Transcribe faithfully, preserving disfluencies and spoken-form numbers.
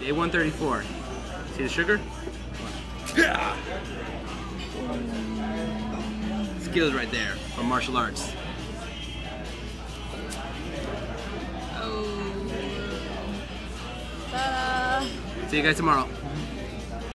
Day one thirty-four. See the sugar? Yeah. Skills right there from martial arts. Oh. Ta-da. See you guys tomorrow.